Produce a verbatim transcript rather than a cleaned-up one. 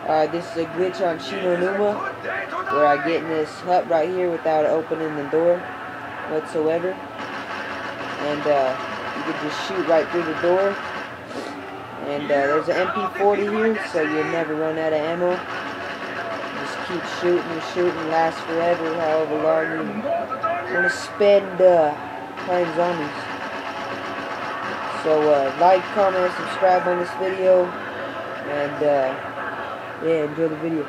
Alright, this is a glitch on Shi No Numa, where I get in this hut right here without opening the door whatsoever. And uh, you can just shoot right through the door. And uh, there's an M P forty here, so you'll never run out of ammo. Just keep shooting and shooting, lasts forever, however long you want to spend uh, playing zombies. So uh, like, comment, subscribe on this video, and uh, yeah, enjoy the video.